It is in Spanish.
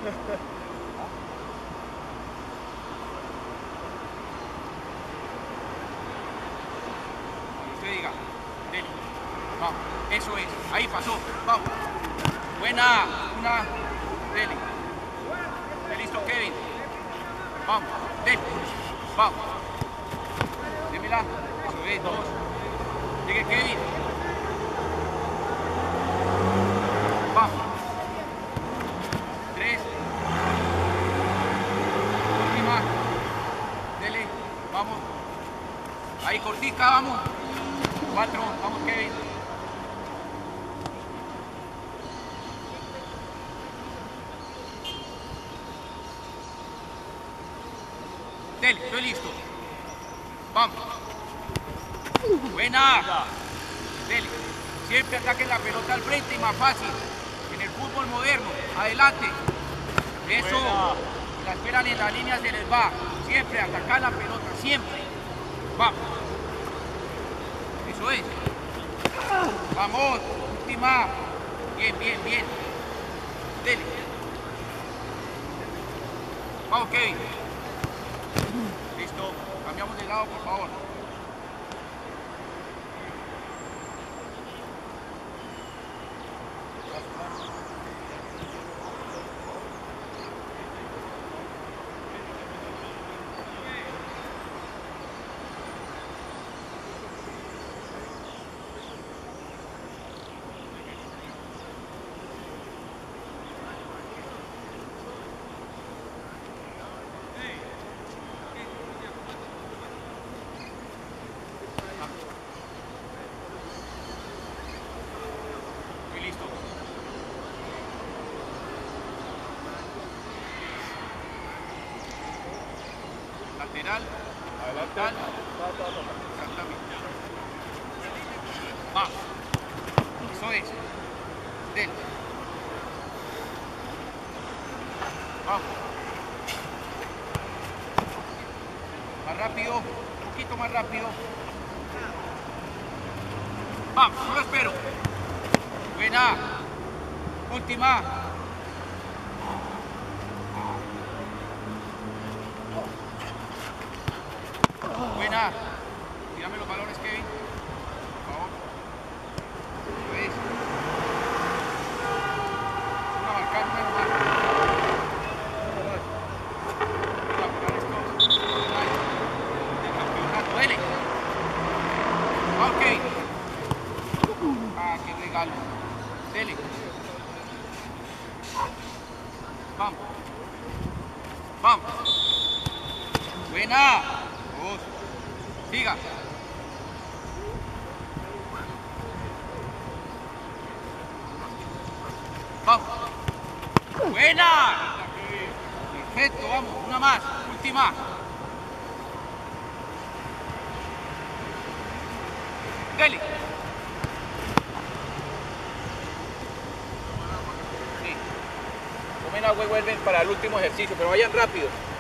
Usted diga, dele. Vamos, eso es. Ahí pasó. Vamos. Buena. Una. Dele. Listo, Kevin. Vamos. Dele. Vamos. Démela. Eso es. Dos. Llegue Kevin. Vamos. Tres. Última. Dele. Vamos. Ahí cortica, vamos. Cuatro. Vamos, Kevin. Dele, estoy listo. Vamos. Buena. Dele. Siempre ataquen la pelota al frente y más fácil. En el fútbol moderno. Adelante. Eso. La esperan en la línea, se les va. Siempre atacar la pelota. Siempre. Vamos. Eso es. Vamos. Última. Bien, bien, bien. Dele. Vamos, Kevin. Listo. Cambiamos de lado, por favor. Lateral, adelantal, exactamente. Va. Eso es. Del. Vamos. Más rápido, un poquito más rápido. Vamos, no lo espero. Buena. Última. Buena. Tírame los balones, Kevin. Por favor. ¿Ves? Una marcar, una marcar. Vamos a mirar esto. Del campeonato. Dele. Vamos, Kevin. Ah, qué regalo. Dele. Vamos. Vamos. Buena. Dos. Siga. Vamos. Buena. Perfecto, vamos. Una más. Última. Dele. Sí. Tomen agua y vuelven para el último ejercicio, pero vayan rápido.